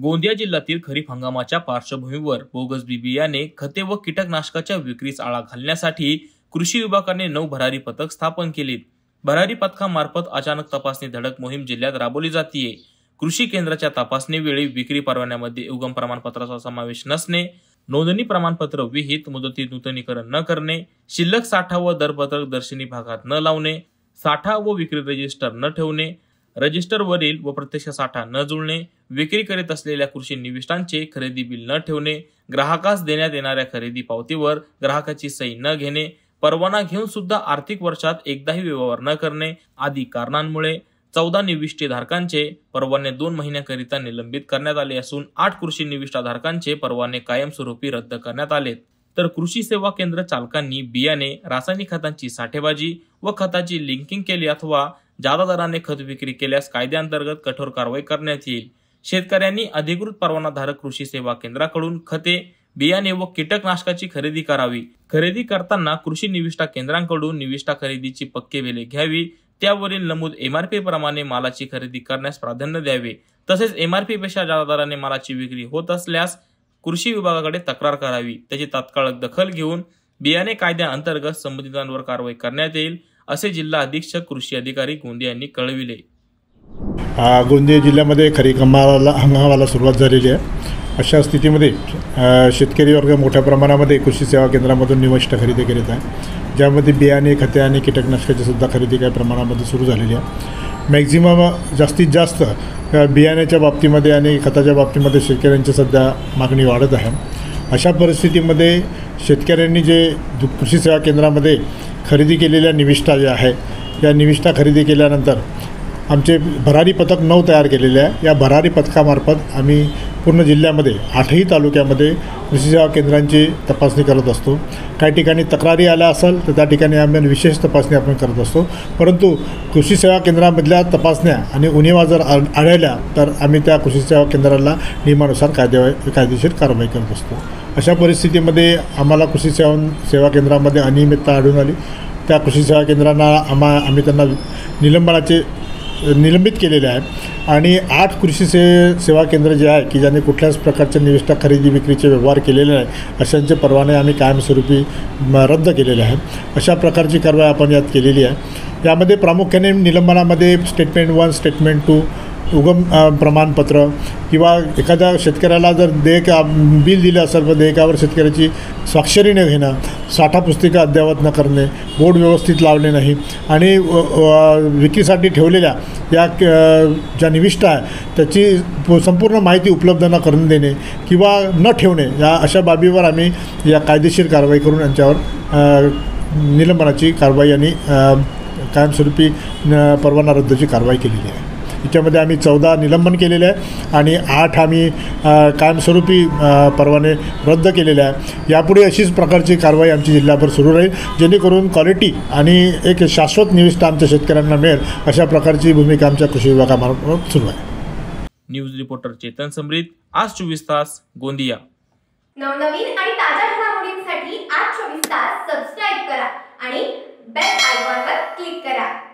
गोंदिया जिल्ह्यातील खरीप हंगामाच्या पार्श्वभूमीवर बोगस बी बियाणे, खते व कीटकनाशकाच्या विक्रीस आळा घालण्यासाठी कृषी विभागाने 9 भरारी पथक स्थापन केलीत। भरारी पथकामार्फत अचानक तपासणी धडक मोहीम जिल्ह्यात राबवली जाते। कृषी केंद्राच्या तपासणी वेळी विक्री परवान्यामध्ये उगम प्रमाणपत्राचा समावेश नसणे, नोंदणी प्रमाणपत्र विहित मुदतीत नूतनीकरण न करणे, शिल्लक साठा व दरपत्रक दर्शनी भागात न लावणे, साठा व विक्री रजिस्टर न ठेवणे, रजिस्टर वरील व प्रत्यक्ष साठा न जुळणे, विक्री करीत असलेल्या कृषी निविष्ठांचे खरेदी बिल न ठेवणे, ग्राहकास देण्यात येणाऱ्या खरेदी पावतीवर ग्राहकाची सही न घेणे, परवाना घेऊन सुद्धा आर्थिक वर्षात एकदाही व्यवहार न करणे आदी कारणांमुळे 14 निविष्ठी धारकांचे परवाने 2 महिन्याकरिता निलंबित करण्यात आले असून 8 कृषी निविष्ठा धारकांचे परवाने कायमस्वरूपी रद्द करण्यात आलेत। तर कृषी सेवा केंद्र चालकांनी बियाणे, रासायनिक खतांची साठेबाजी व खताची लिंकिंग केली अथवा जादा दराने खत विक्री केल्यास कायद्याअंतर्गत कठोर कारवाई करण्यात येईल। शेतकऱ्यांनी अधिकृत परवानाधारक कृषी सेवा केंद्राकडून खते, बियाणे व कीटकनाशकाची खरेदी करावी। खरेदी करताना कृषी निविष्ठा केंद्रांकडून निविष्ठा खरेदीची पक्के बिले घ्यावी। त्यावरील नमूद एमआरपी प्रमाणे मालाची खरेदी करण्यास प्राधान्य द्यावे। तसेच एमआरपी पेक्षा जादा दराने मालाची विक्री होत असल्यास कृषी विभागाकडे तक्रार करावी। त्याची तात्काळ दखल घेऊन बियाणे कायद्याअंतर्गत संबंधितांवर कारवाई करण्यात येईल, असे जिल्हा अधीक्षक कृषी अधिकारी गोंदिया यांनी कळविले। गोंदिया जिल्ह्यामध्ये खरीप हंगामाला सुरुवात झालेली आहे। अशा स्थितीमध्ये शेतकरी वर्ग मोठ्या प्रमाणामध्ये कृषी सेवा केंद्रामधून निविष्ठा खरेदी करीत आहे, ज्यामध्ये बियाणे, खते आणि कीटकनाशकाची सुद्धा खरेदी काही प्रमाणामध्ये सुरू झालेली आहे। मॅक्झिमम जास्तीत जास्त बियाण्याच्या बाबतीमध्ये आणि खताच्या बाबतीमध्ये शेतकऱ्यांची सध्या मागणी वाढत आहे। अशा परिस्थितीमध्ये शेतकऱ्यांनी जे कृषी सेवा केंद्रामध्ये खरेदी केलेल्या निविष्ठा ज्या आहे, या निविष्ठा खरेदी केल्यानंतर आमचे भरारी पथक 9 तयार केलेले आहे। या भरारी पथकामार्फत आम्ही पूर्ण जिल्ह्यामध्ये 8ही तालुक्यामध्ये कृषी सेवा केंद्रांची तपासणी करत असतो। काही ठिकाणी तक्रारी आल्या असेल तर त्या ठिकाणी आम्ही विशेष तपासणी आपण करत असतो, परंतु कृषी सेवा केंद्रामधल्या तपासण्या आणि उणिवा जर आढळल्या तर आम्ही त्या कृषी सेवा केंद्राला नियमानुसार कायदेशीर कारवाई करत असतो। अशा परिस्थितीमध्ये आम्हाला कृषी सेवा केंद्रामध्ये अनियमितता आढळून आली। त्या कृषी सेवा केंद्रांना आम्ही त्यांना निलंबित केलेले आहे आणि 8 कृषी सेवा केंद्र जे आहे की ज्याने कुठल्याच प्रकारच्या निविष्ठा खरेदी विक्रीचे व्यवहार केलेले नाही, अशांचे परवाने आम्ही कायमस्वरूपी रद्द केलेले आहेत। अशा प्रकारची कारवाई आपण यात केलेली आहे। यामध्ये प्रामुख्याने निलंबनामध्ये स्टेटमेंट 1, स्टेटमेंट 2, उगम प्रमाणपत्र किंवा एखाद्या शेतकऱ्याला जर बिल दिलं असेल तर देयकावर शेतकऱ्याची स्वाक्षरी न घेणं, साठा पुस्तिका अद्ययावत न करणे, बोर्ड व्यवस्थित लावले नाही आणि विक्रीसाठी ठेवलेल्या या ज्या निविष्ठा आहे त्याची संपूर्ण माहिती उपलब्ध न करून देणे किंवा न ठेवणे, या अशा बाबीवर आम्ही या कायदेशीर कारवाई करून यांच्यावर निलंबनाची कारवाई आणि कायमस्वरूपी परवाना रद्दची कारवाई केलेली आहे। याच्यामध्ये आम्ही 14 निलंबन केलेले आहे आणि 8 आम्ही कायमस्वरूपी परवाने रद्द केलेले आहे। यापुढे अशीच प्रकारची कारवाई आमची जिल्ह्याभर सुरू राहील, जेणेकरून क्वालिटी आणि एक शाश्वत निविष्ठा आमच्या शेतकऱ्यांना मिळेल, अशा प्रकारची भूमिका आमच्या कृषी विभागामार्फत सुरू आहे। न्यूज रिपोर्टर चेतन समृद्ध, आज 24 तास, गोंदिया। नवनवीन आणि ताज्या घडामोडींसाठी आज 24 तास सबस्क्राइब करा आणि बेल आयकॉनवर क्लिक करा।